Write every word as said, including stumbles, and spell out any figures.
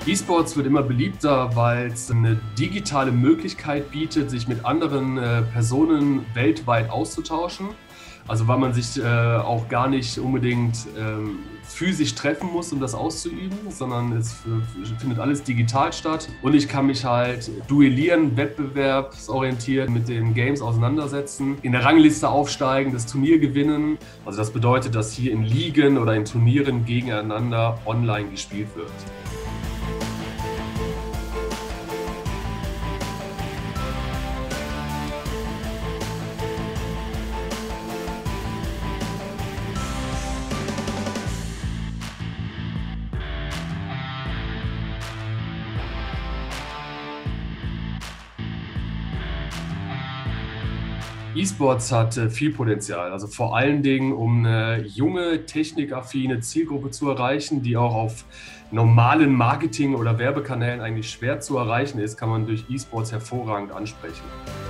E-Sports wird immer beliebter, weil es eine digitale Möglichkeit bietet, sich mit anderen äh, Personen weltweit auszutauschen. Also weil man sich äh, auch gar nicht unbedingt ähm, physisch treffen muss, um das auszuüben, sondern es äh, findet alles digital statt. Und ich kann mich halt duellieren, wettbewerbsorientiert mit den Games auseinandersetzen, in der Rangliste aufsteigen, das Turnier gewinnen. Also das bedeutet, dass hier in Ligen oder in Turnieren gegeneinander online gespielt wird. E-Sports hat äh, viel Potenzial, also vor allen Dingen, um eine junge, technikaffine Zielgruppe zu erreichen, die auch auf normalen Marketing- oder Werbekanälen eigentlich schwer zu erreichen ist, kann man durch E-Sports hervorragend ansprechen.